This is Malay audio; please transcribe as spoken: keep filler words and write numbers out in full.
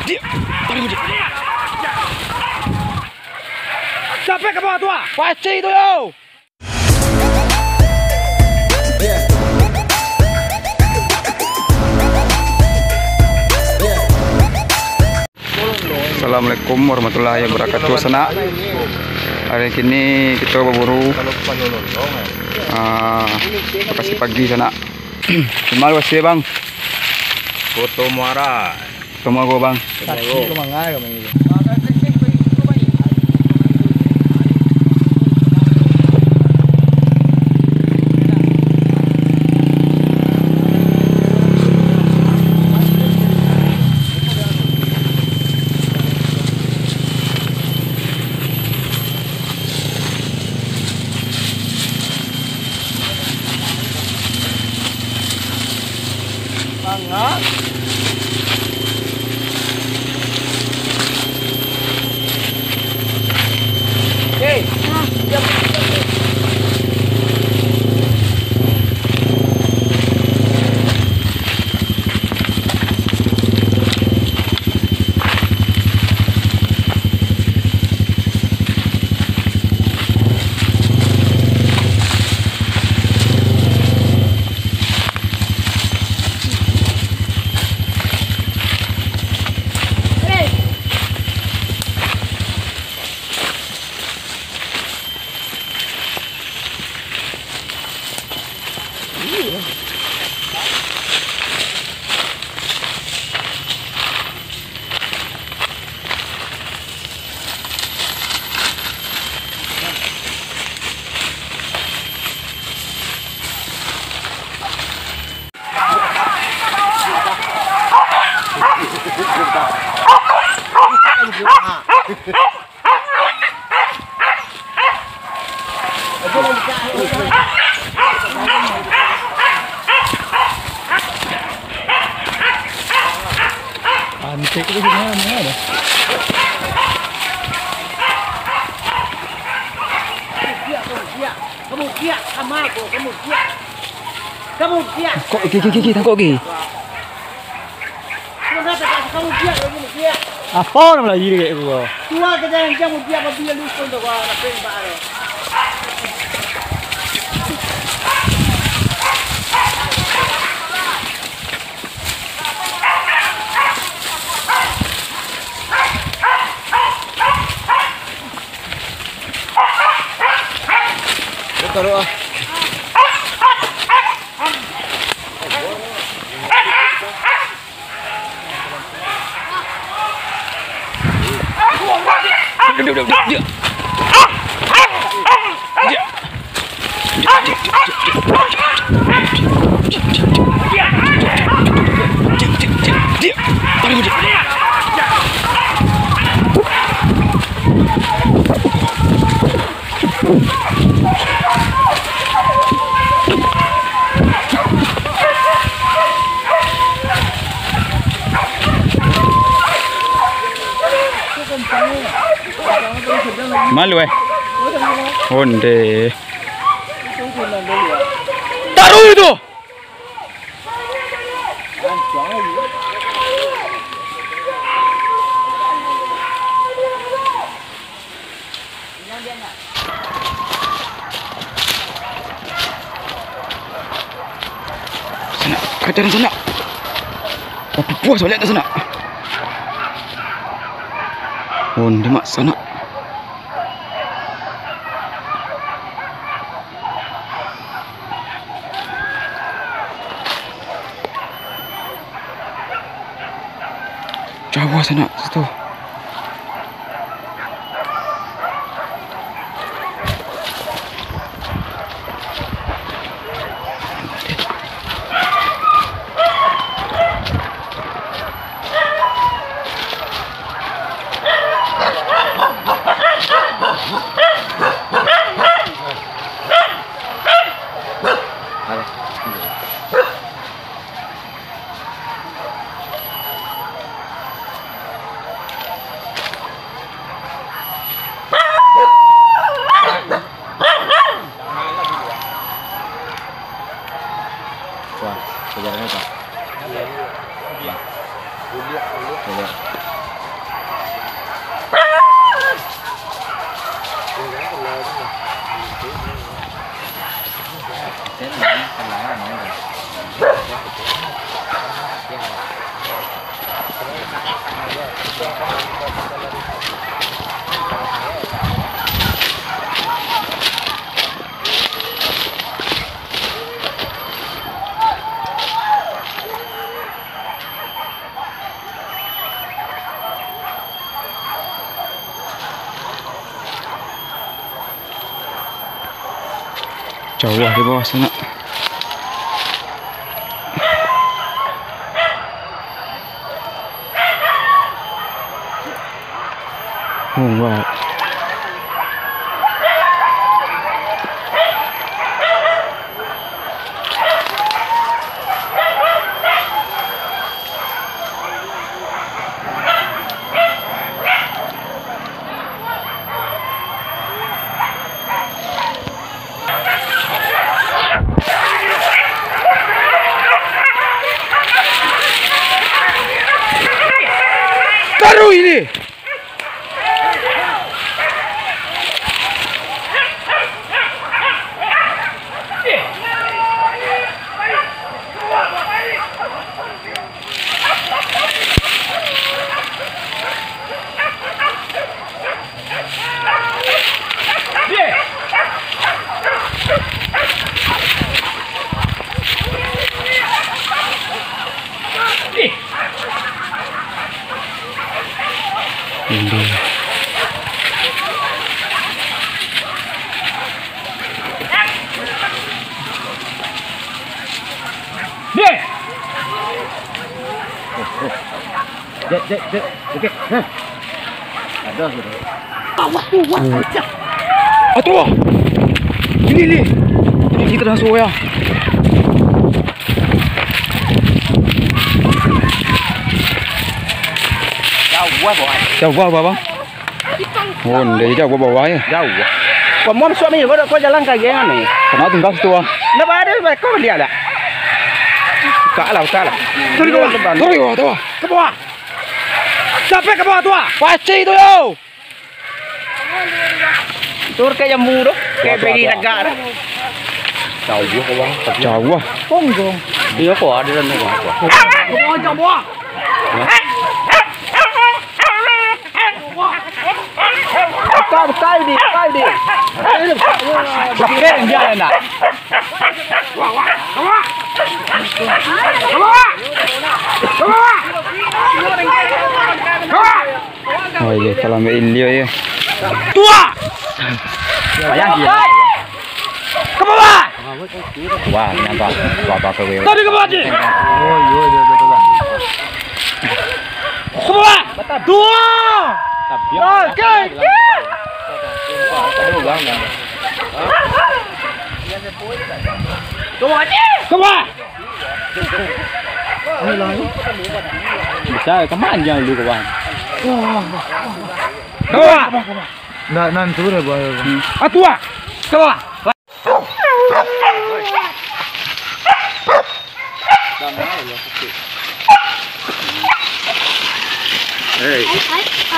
Dia, tarik dia. Sampai ke bawah tua. Pasti itu yo. Assalamualaikum warahmatullahi wabarakatuh. Sana hari ini kita berburu uh, kasih pagi sana. Cuma luas ya bang. Foto muara. Tunggu gua bang. Sangat. Hey, siap. Antik itu gimana ada? Kemudian sama aku, kemudian kemudian Kok gigi gigi tangkok gigi? kemudian kemudian Apa nama lagi kayak gua? tua kita yang kemudian apabila lupa untuk orang apa baru. Taruh ah. Dia dia dia dia. Dia. Tarik dia. Malu eh. Onde. Taruh itu. Sana, kejaran sana. Tapi puas lihat sana. Onde mak sana. Jauh sana situ. Wah, kejarannya Pak. Coba. Jauh lah di bawah sana. Oh, wow. Baru ini. Ini. Dek. Dek, dek, dek. Oke. Ada sudah. Awas tuh, wah. Atuh. Ini ni. Ini kita dah suwe ya. Jauh bawah. Jauh bawah bang. Oh, dari jauh bawah ya. Jauh. Kau mau suami kau kau jalan kaki yang ni. Kenapa tinggal situ ah? Nak ada kau dia ada. Kalah, kalah. Turun ke bawah. Turun ke bawah, tu. Ke bawah. Sampai ke bawah tu. Pasti tu yo. Tur kayak jambu tu. Kayak beri negara. Jauh kau bang. Jauh ah. Ponggong. Iya kau ada dalam tu. Ke bawah, ke bawah. Kau kau di, kau di. Pakai dia nak. Wah, wah, wah. Oh iya, kalau ambil ilio ya. Tua. Bayang dia. Ke bawah. Wah, nyampa. Apa ke bawah? Tadi ke bawah je. Oh iya, iya, betul bang. Ke bawah. Tua. Oke. Ke bawah je. Ke bawah. Bisa kemana jangan dulu ke bawah. Ke bawah. Nah, nanti udah bawah. Atua. Ke bawah. Hey.